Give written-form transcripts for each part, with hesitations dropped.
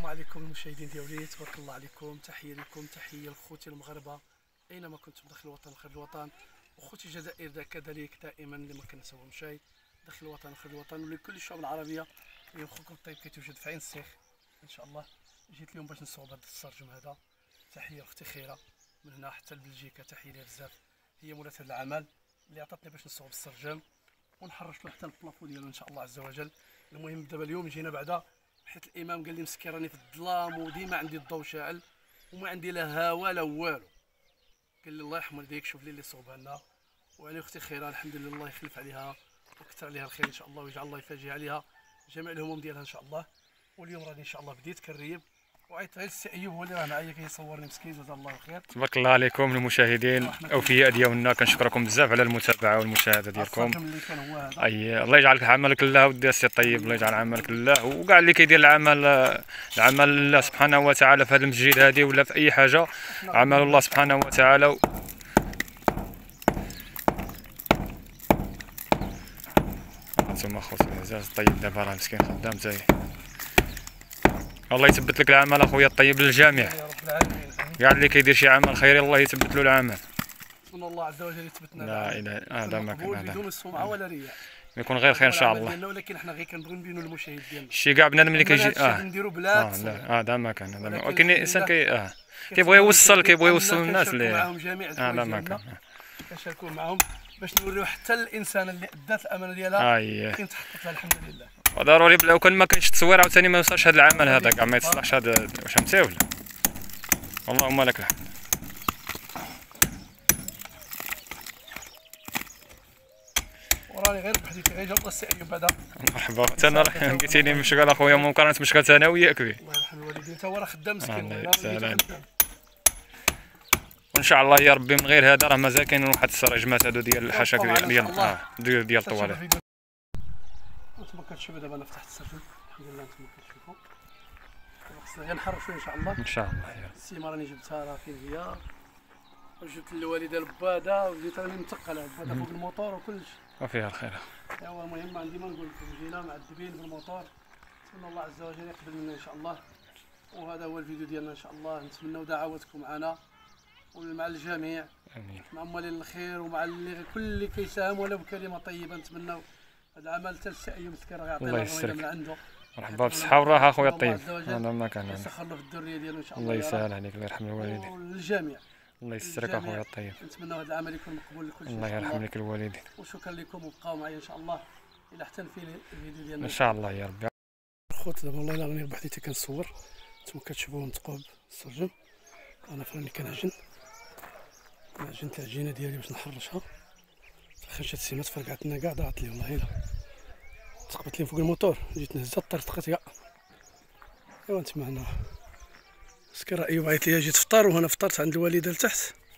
السلام عليكم المشاهدين ديالي، تبارك الله عليكم. تحيه لكم، تحيه لخوتي المغاربه اينما كنتم داخل الوطن خارج الوطن، وخوتي الجزائر كذلك دائما اللي ما كنساوهمش شيء داخل الوطن خارج الوطن، ولكل الشعوب العربيه. اليوم خوكم الطيب كيتوجد في عين السيخ ان شاء الله. جيت اليوم باش نصوب هذا السرجم هذا. تحيه لاختي خيره من هنا حتى لبلجيكا، تحيه ليها بزاف، هي مولات هذا العمل اللي عطاتني باش نصوب السرجم ونحرش له حتى البلافو ديالو ان شاء الله عز وجل. المهم دابا اليوم جينا بعدا حيت الامام قال لي مسكين راني في الظلام وديما عندي الضوء شاعل وما عندي لا هوا لا والو. قال لي الله يرحم والديك شوف لي اللي صوبها لنا، وعلي اختي خيره الحمد لله الله يخلف عليها ويكثر عليها الخير ان شاء الله، ويجعل الله يفاجئ عليها جميع الهموم ديالها ان شاء الله. واليوم راني ان شاء الله بديت كنريب وعيط غير السي ايوب هو اللي راه معايا كيصورني مسكين جزاه الله خير. تبارك الله عليكم المشاهدين الاوفياء ديالنا، كنشكركم بزاف على المتابعه والمشاهده ديالكم. الله يجعل عملك لله ودي السي الطيب، الله يجعل عملك لله وكاع اللي كيدير العمل لله سبحانه وتعالى في هذا المسجد هذه ولا في اي حاجه، عمل الله سبحانه وتعالى. انتم اخوتي العزاز الطيب دابا راه مسكين خدام تاعي، الله يثبت لك العمل اخويا الطيب للجميع، يا رب العالمين. كاع اللي كيدير شي عمل خيري الله يثبت له العمل. نتمنى الله عز وجل يثبتنا لا اله هذا ما كان هذا بدون السمعه ولا رياء، يكون غير خير ان شاء الله. ولكن حنا غير كنبغيو نبينوا للمشاهد ديالنا شي كاع بنادم اللي كيجي نديروا بلا لا هذا ما كان هذا، ولكن الانسان كيبغي يوصل للناس اللي معاهم جميع هذا ما كان كنشاركوا معاهم باش نوريو حتى الانسان اللي ادات الامانه ديالها كاين تحقق لها الحمد لله. ضروري لو كان ما كاينش التصوير عاوتاني ما يوصلش هذا العمل هذا كاع ما يتصلحش هذا. واش فهمتي ولا؟ اللهم لك الحمد. وراني غير بحديتي غير جا السي ايوب بعدا. مرحبا حتى انا لقيتيني مشغل اخويا ممكن نتمشكل انا وياك به. الله يرحم الوالدين، تا هو راه خدام مسكين. وان شاء الله يا ربي من غير هذا راه مازال كاينين واحد السراجمات هادو ديال الحشاك ديال الطواليت. انتما كتشوفوا دابا انا فتحت السرجم الحمد لله، انتما كتشوفوا خصنا غير نحرشوا ان شاء الله. ان شاء الله يا رب. السيمه راني جبتها راه فين هي، وجبت للوالده الباده وجيت راني متقله الباده فوق الموطور وكلشي وفيها الخير. ايوا المهم عندي ما نقول لكم، جينا معذبين بالموطور، نتمنى الله عز وجل يقبل منا ان شاء الله. وهذا هو الفيديو ديالنا ان شاء الله، نتمنوا دعواتكم معنا ومع الجميع، امين، مع موالين الخير ومع كل اللي كيساهم ولو بكلمه طيبه. نتمنوا هذا العمل حتى السي ايوب مسكين راه يعطينا الروينه من عنده. مرحبا بالصحه والراحه اخويا الطيب، هذا ما كان يسخر له في الذريه ديالو ان شاء الله. الله يسهل عليك، الله يرحم الوالدين والجميع. الله يسترك اخويا الطيب، نتمنى هذا العمل يكون مقبول لكل شيء. الله يرحم لك الوالدين. وشكرا لكم وبقاو معايا ان شاء الله الى حتى في الفيديو ديالنا ان شاء الله يا ربي. خوت دابا والله الا راني بحديتي كنصور، نتوما كتشوفوا متقوب السرجم. انا فراني كنعجن عجنت العجينه ديالي باش نحرشها. خرجت السيمات فرقعت لنا كاع، ضاعت لي والله الا تقبت لي فوق الموتور، جيت نهزها طرطقت كاع. ايوا نتما هنا مسكين راه ايوب عيط ليا جيت فطار، وهنا فطرت عند الوالده لتحت.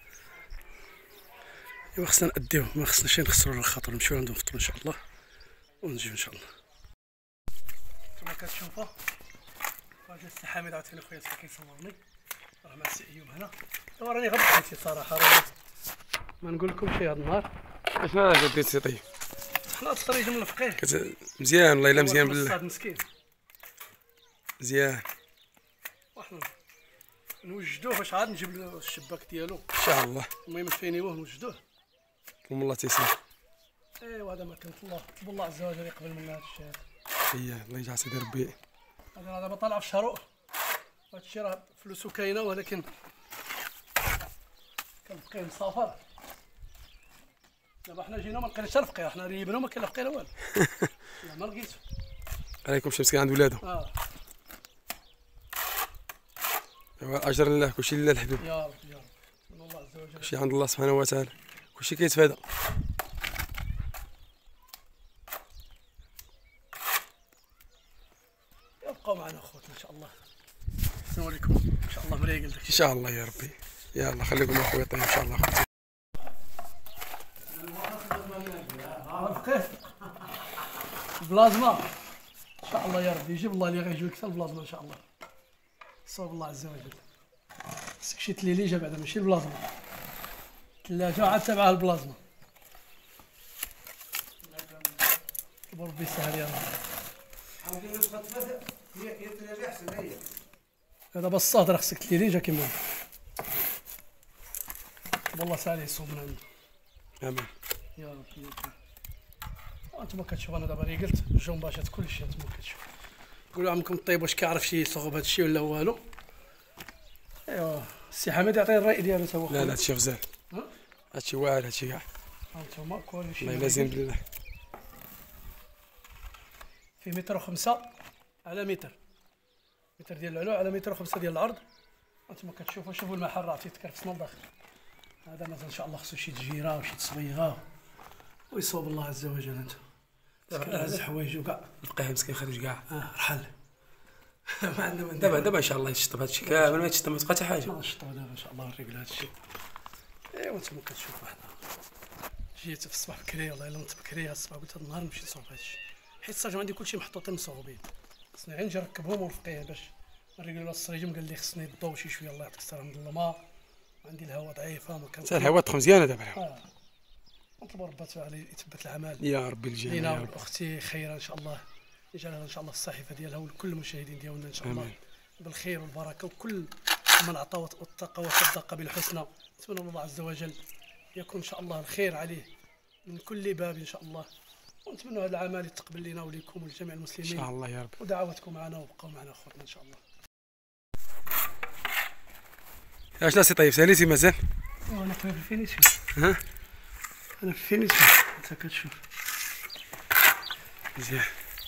ايوا خصنا نأديو، ما خصناش نخسروا الخاطر، نمشيو عندهم نفطروا ان شاء الله ونجيو ان شاء الله. نتوما كتشوفوا راه جا السي حامد عاوتاني خويا كيصورني، راه مع السي ايوب هنا. دابا راني غير بحيتي صراحه، راه ما نقول لكم شي هذا النهار. اشنو درتي سي طيب؟ حنا الطريق من الفقيه مزيان والله الا مزيان بالله، الاستاذ مسكين مزيان. وحنا نوجدوه باش عاد نجيب له الشباك ديالو ان شاء الله. المهم تفينيوه نوجدوه. والله تيسير. ايوا هذا ما كان الله، طلب الله عز وجل يقبل منا هذا الشيء. اييه الله يجعل سيدي ربي. هذا دابا طالع في شروق، هذا الشيء راه فلوسو كاينه، ولكن كنبقي مسافر. دابا حنا جينا ما لقيناش حتى الفقيه، حنا ريبنا وما كاين لا فقيه لا والو. لا ما لقيتو. عليكم شي مسكين عند ولادو. ايوا اجر لله، كلشي لله الحبيب. يا رب يا رب، من الله عز وجل. كلشي عند الله سبحانه وتعالى، كلشي كيتفادى. يبقاو معنا اخوتنا ان شاء الله، نوريكم ان شاء الله مريقل داك ان شاء الله يا ربي. يلا خليكم اخويا طيب ان شاء الله. البلازما ان شاء الله يا ربي، يجيب الله اللي غيجيو حتى البلازما ان شاء الله، صوب الله عز وجل. خصك شي تليليجه بعدا ماشي البلازما، ثلاجه عاد تبعها البلازما. ربي يسهل يا رب. هي الثلاجه احسن هي. دابا الصهد خصك تلي جا كيما والله سالي يصوب من عنده. امين. يا ربي انتما كتشوف انا دابا راه قلت الجمباشات كلشي انتما كتشوف. قولوا عمكم الطيب واش كيعرف شي يصوب هذا الشيء ولا والو. ايوا السي حميد يعطي الراي ديالو تا هو. لا هادشي غزال. هادشي واعر هادشي كاع. هانتوما كلشي. الله يلا زين بالله. في متر و5 على متر. متر ديال العلو على متر و5 ديال العرض. انتما كتشوفوا شوفوا المحل راه تيتكرفس من الداخل. هذا مثلا ان شاء الله خصو شي تجيره وشي تصبيغه ويصوب الله عز وجل. انت هذا حوايج وكاع الفقيه مسكين خرج كاع. رحل. ما عندنا دابا ان شاء الله يتشطب هادشي كامل ما يتشطب ما تبقى حتى حاجه. نشطبوا دابا ان شاء الله نوريك هذا الشيء. ايوا انتما كتشوفوا حنا جيت في الصباح بكري والله الا نت بكري الصباح قلت هذا النهار نمشي نصوب هذا الشيء حيت الصاج عندي كلشي محطوطين مصوبين. خصني غير نجي نركبهم ونفقيه باش نوريك له السريجم قال لي خصني الضو شي شويه الله يعطيك الصحه من الظلمه عندي الهواء ضعيفه ما كان. الهواء تخ مزيانه دابا. نطلبوا ربي تعالى يثبت العمل يا ربي الجميع. لينا واختي خيرا ان شاء الله يجعلها ان شاء الله الصحيفه ديالها ولكل المشاهدين ديالنا ان شاء الله بالخير والبركه وكل من عطى واتقى وصدق بالحسنى. نتمنى من الله عز وجل يكون ان شاء الله الخير عليه من كل باب ان شاء الله. ونتمنى هذا العمل يتقبل لنا وليكم ولجميع المسلمين ان شاء الله يا رب. ودعواتكم معنا وبقوا معنا اخوتنا ان شاء الله. اش ناسي طيب ساليتي مازال؟ انا في الفينيشين. ها؟ انا في الفينيشين انت كتشوف مزيان.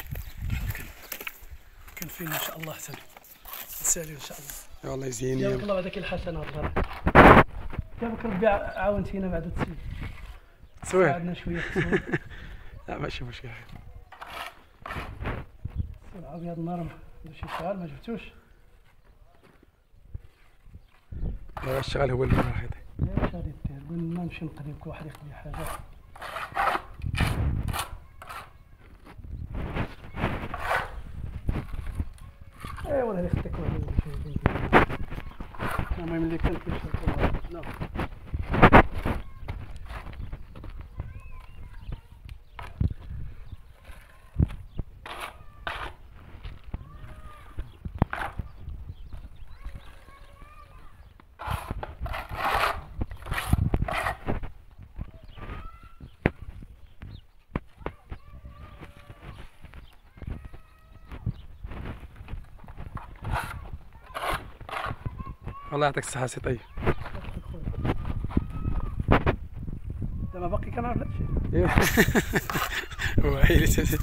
كان فين ان شاء الله حسن نسالي ان شاء الله. يا الله يزين جابك الله بعدك الحسنات بارك. جابك ربي عاونتينا بعد التسويق. سويه عندنا شويه تصوير. لا ماشي مشكل. الابيض النار شي شعال ما جبتوش. الشغل هو اللي راح يدير. واش غادي دير؟ قلنا نمشي نقضي كل واحد يقضي حاجه. ايوا اللي خدك واحد المشاهدين ديالنا. المهم اللي كان كيشوفوا لا الله يعطيك الصحة سي طيب. دابا باقي كنعرف هادشي. وعيلتي.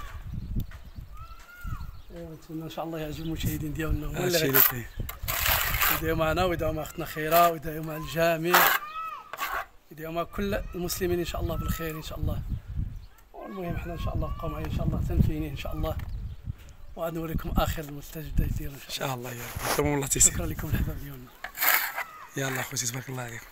ايوا نتمنى ان شاء الله يعجب المشاهدين ديالنا هما هادشي اللي اللي كاين. يدعيو معنا ويدعيو مع اختنا خيره ويدعيو مع الجميع يدعيو مع كل المسلمين ان شاء الله بالخير ان شاء الله. والمهم حنا ان شاء الله بقاو معايا ان شاء الله تنفيني ان شاء الله وغاد نوريكم اخر المستجدات ديالنا ان شاء الله يا رب. نتوما والله تيسير. شكرا لكم الحباب ديالنا. يلا خوتي تبارك الله عليكم.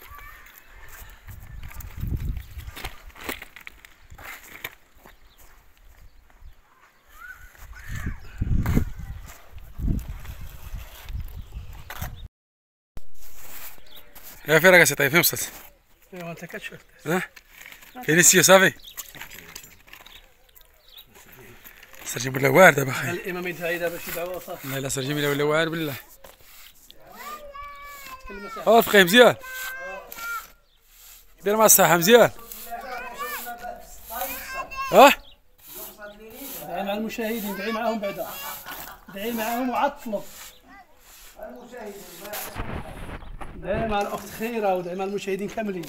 يا فين راك سي طيب فين وصلت؟ ايوا انت كتشوف. ها؟ فينيسيو صافي؟ سرجيب ولا واعر دابا خايب. الامام يدعي دابا شي دعوه صافي. والله الا سرجيب ولا واعر بالله. تكلم ساعه. فقيه مزيان. دير مع الصحة مزيان. ها؟ دعي مع المشاهدين دعي معاهم بعدا. دعي معاهم وعطلب. دعي مع الاخت خيره ودعي مع المشاهدين كاملين.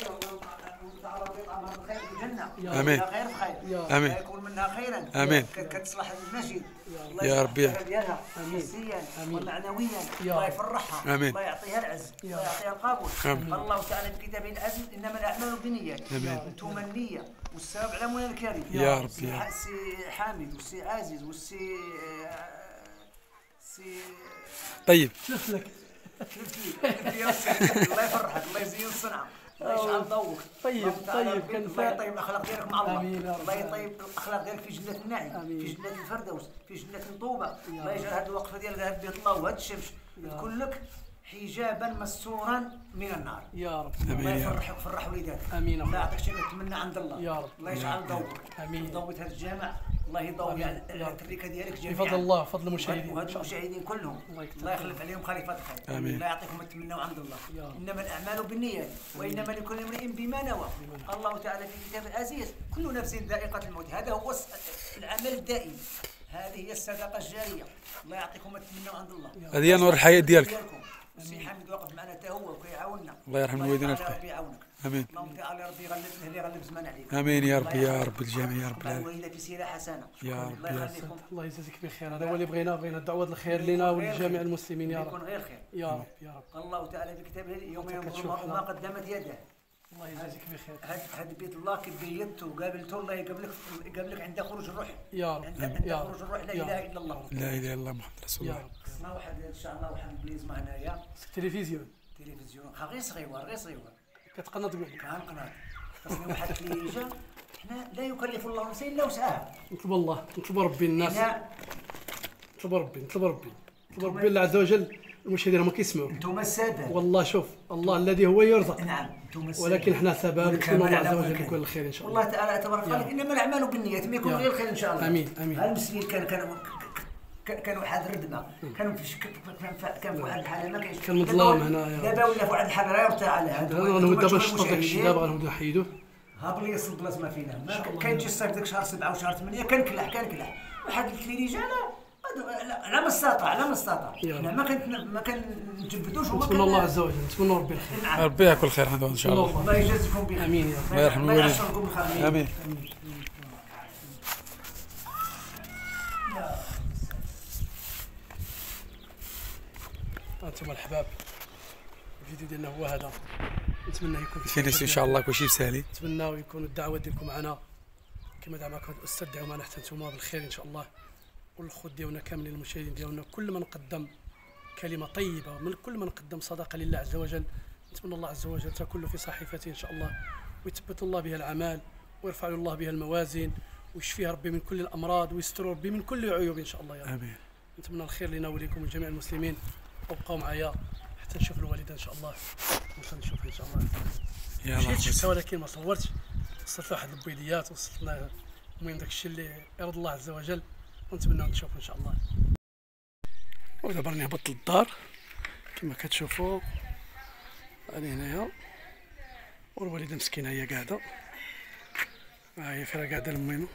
امين امين يكون منها خيرا. امين كتصلح المسجد. يا ربي ديالها حسيا ومعنويا. الله يفرحها. امين. الله يعطيها العز. الله يعطيها القبول. الله تعالى في كتابه العزيز انما الاعمال بالنيات. انتم النيه والسبب على منى الكريم. يا ربي. السي حامد والسي عزيز والسي طيب شوف لك. الله يفرحك. الله يزين الصنعه. الله يجعل ضوءك. طيب كان الله يطيب الاخلاق ديالك مع الله. امين يا رب. الله يطيب الاخلاق ديالك في جنه النعيم. في جنه الفردوس. في جنه الطوبه. الله يجعل هذه الوقفه ديالك هذا بيت الله وهذا الشمس تكون لك حجابا مستورا من النار. يا رب. الله يفرحك ويفرح وليداتك. امين. الله يعطيك شيء تتمنى عند الله. يا رب. الله يجعل ضوءك. امين. ضوء هذا الجامع الله يضوي على التركه ديالك جميعا بفضل الله، فضل المشاهدين. وهاد المشاهدين كلهم الله يخلف عليهم خليفه الخير. آمين. الله يعطيكم ما تمنوا عند الله. انما الاعمال بالنيات وانما لكل امرئ بما نوى. الله تعالى في كتابه العزيز كل نفس ذائقه الموت، هذا هو العمل الدائم، هذه هي الصدقه الجاريه. الله يعطيكم ما تمنوا عند الله. هذه هي نور الحياه ديالك. السي حامد واقف معنا حتى هو وكيعاوننا. الله يرحم الوالدين الله الخير. يعاونك. امين اللهم تعالى ربي يغلب زمان عليك. امين يا رب يا رب الجميع يا رب العالمين. الوالده في سيره حسنه. يا رب الله يا يخليكم. الله يجازيك بخير، هذا هو اللي بغينا الدعوه الخير لنا ولجميع المسلمين يا يكون رب. غير خير. يا رب يا رب. قال الله تعالى في كتابه يوم ينظر المرء ما قدمت يده. الله يجازيك بخير. هذا بيت الله كي بيته وقابلته الله يقابلك عند خروج الروح. يا رب عند يا خروج الروح لا اله الا الله. لا اله الا الله محمد رسول يا الله. رب. ما واحد ان شاء الله واحد بليزما هنايا تلفزيون تلفزيون غير صغيور كتقنى تقول كان قناه خاصني واحد الكليجه. حنا لا يكلف الله نفسا الا وسعها. نطلب الله، نطلب ربي الناس، حنا نطلب ربي الله عز وجل. المشاهدين ما كيسمعوا. انتم السبب. والله شوف، الله الذي هو يرزق، نعم انتم السبب. ولكن احنا سبب. نتمنى الله عز وجل يكون الخير ان شاء الله. والله تعالى تبارك الله انما الاعمال بالنيات ما يكون غير الخير ان شاء الله. امين امين. المسلمين كان واحد ردمه، كان في واحد الحاله ما كاينش، كان مظلام هنايا. دابا ولا في واحد الحاله راه ارتاح على هذا. غنبدا باش نشطب داك الشيء دابا غنبدا نحيدوه. ها بلي يصل بلاصه ما فينا. ما كاين شي الصيف داك شهر 7 وشهر 8 كنكلح واحد الكليجه لا ما استطاع حنا ما كنجبدوش. نتمنى الله عز وجل، نتمنى ربي الخير. ربي ياكل خير هذا ان شاء الله. الله يجازيكم بخير. امين يا رب. الله يرحم الله الوالدين. يحصلكم بالخير. امين. انتم الحباب، الفيديو ديالنا هو هذا. نتمنى يكون فينيس ان شاء الله كلشي بسالي. نتمناو يكون الدعوه ديالكم معنا كما دعا معكم الاستاذ، دعوا معنا حتى نتوما بالخير ان شاء الله. والخوت ديالنا كاملين المشاهدين ديالنا، كل من قدم كلمه طيبه، من كل من قدم صدقه لله عز وجل، نتمنى الله عز وجل تكون في صحيفته ان شاء الله، ويثبت الله بها الأعمال، ويرفع الله بها الموازين، ويشفيها ربي من كل الامراض، ويستر ربي من كل العيوب ان شاء الله يا رب. امين. نتمنى الخير لنا ولكم ولجميع المسلمين. وابقوا معايا حتى نشوف الوالده ان شاء الله، ونشوفها ان شاء الله. يلا مشيت شفتها ولكن ما صورتش، وصلت واحد البويليات، وصلتنا المهم داك الشيء اللي يرضي الله عز وجل، ونتمنى نشوفه ان شاء الله. ودابا راني هبطت للدار كما كتشوفوا، هاني هنايا، والوالده مسكينه هي قاعده، ها هي فيها قاعده.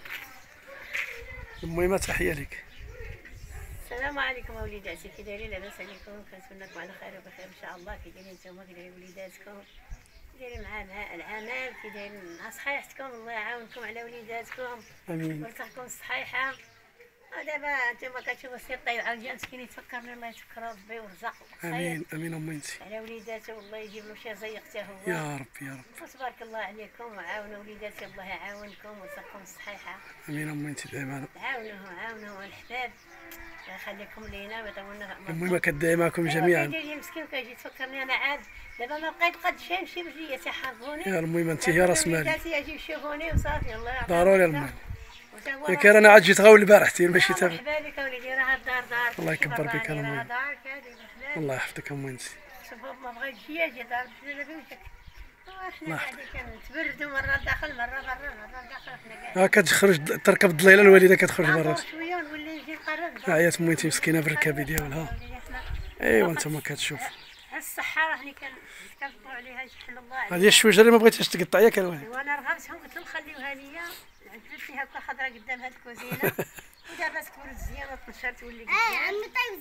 المهمه تحيه لك. السلام عليكم وليداتي، كي دايرين؟ لاباس عليكم؟ كنتمنىكم على خير وبخير ان شاء الله. كي دايرين نتوما؟ كي دايرين وليداتكم؟ كي دايرين مع العمل؟ كي دايرين مع صحيحتكم؟ الله يعاونكم على وليداتكم امين. ويرزقكم الصحيحه. دابا نتوما كتشوفوا السي الطيب عاود جا مسكين يتفكرني، الله يتفكر ربي ويرزق امين امين امي انت. على وليداته، والله يجيب له شي زيق حتى هو. يا رب يا رب. تبارك الله عليكم، وعاونوا وليداتي، الله يعاونكم ويرزقكم الصحيحه. امين امي انت دائما. عاونوه الحباب، الله يخليكم لينا ويطولنا. المهم كدعي معكم جميعا. كيدير مسكين كيجي تفكرني انا عاد دابا ما بقيت قد شي نمشي بجليه تيحاربوني. يا المهم انت هي راس مالي. وليداتي يجيو يشوفوني وصافي. الله يعطيك ضروري المهم. ياك انا عاد جيت غاول البارح تي ماشي تابع. مرحبا بك وليدي، راه الدار دار. الله يكبر بك المهم. دارك هذه مرحبا. الله يحفظك امي انت. شوف ما بغيتش يجي دار بجلة بوجهك. احنا قاعدين كنتبردوا مره داخل مره برا، مره داخل، حنا قاعدين. ها كتخرج تركب الضليله، الوالده كتخرج برا. شويه ونولي نجي نقرب. عيات امي انت مسكينه بالركابي ديالها. ايوا انت ما كتشوف. الصحه راني كنطلعوا عليها شحال الله عليها. هذه الشوجه اللي ما بغيتيش تقطع ياك الوالد. وانا رغبتهم قلت لهم خليوها ليا، عجبتني هكا خضره قدام هاد الكوزينه، ودابا تكبرت مزيان وتنشر تولي مزيان. عمي طيب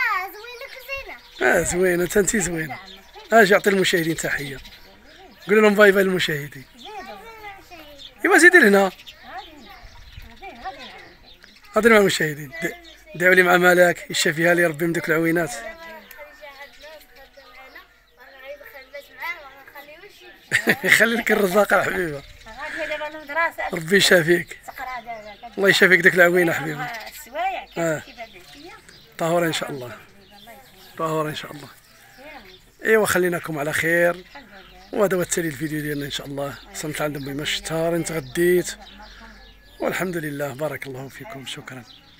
زوينه زوينه حتى انت زوينه. اجي اعطي المشاهدين تحيه، قول لهم باي باي للمشاهدين. ايوا زيدي لهنا، هضري مع المشاهدين، دعوا لي مع ملاك يشافيها لي ربي من دوك العوينات. يخلي لك الرزاقه حبيبه، ربي يشافيك، الله يشافيك ديك العوينه حبيبه. طهوره ان شاء الله، طهوره ان شاء الله. ايوا خليناكم على خير، وهذا هو التالي الفيديو ديالنا ان شاء الله. صمت عند امي ما شتار، تغديت والحمد لله. بارك الله فيكم، شكرا.